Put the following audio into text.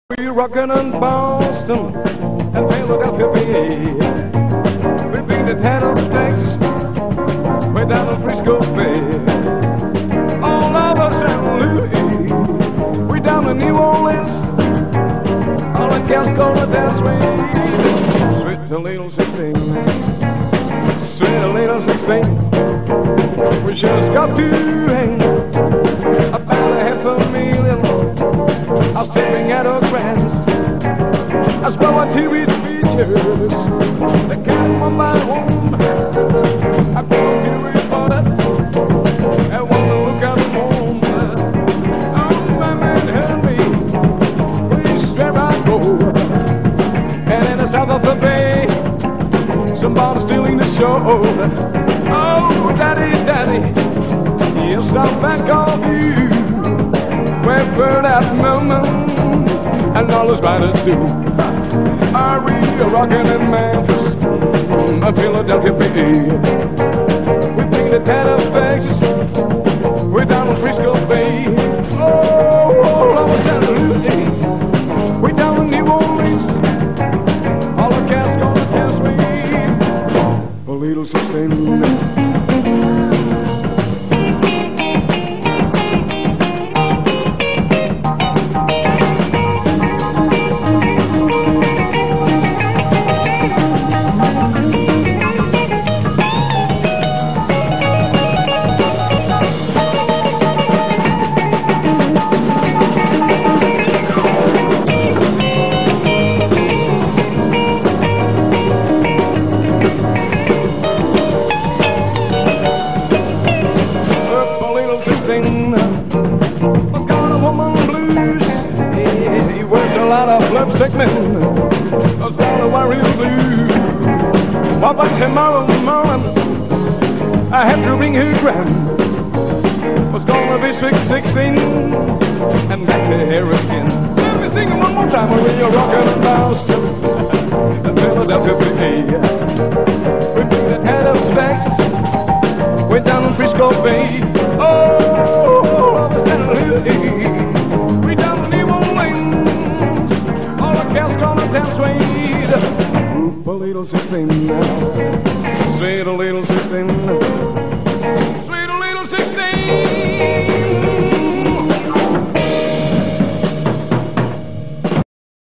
We rockin' in Boston and Philadelphia, PA. We've been to Tatum, Texas, way down to Frisco Bay. All over St. Louis, we down to New Orleans. All the cats gonna dance with sweet little 16, sweet little 16. We just got to hang about $500,000. I'm sitting at a grants. I spell my TV features. They can't come my home. I go to report it and want to look at home. Oh, my man, help me. Please, where I go. And in the south of the bay, somebody's stealing the show. Oh, daddy, daddy, yes, I'm back on you. Wait for that moment, and all is right to do. Are we rockin' in Memphis, Philadelphia, PA? We've been to Tatum, Texas, we're down in Frisco Bay. Oh, all over St. Louis, we're down in New Orleans. All the cats gonna test me a little 16. What's going on, woman blues? He wears a lot of lipstick men. That's not a worry blue. What about tomorrow morning? I have to ring her grand. What's gonna be sweet 16 and back to here again. Let me sing it one more time. We're rockin' in Boston and Philadelphia, PA. We've been at Tatum, Texas. We're down in Frisco Bay. Oh, over St. Louis, we down to New Orleans. All the cats gonna dance sweet. Group a little 16 now. Sweet a little 16. Sweet a little 16.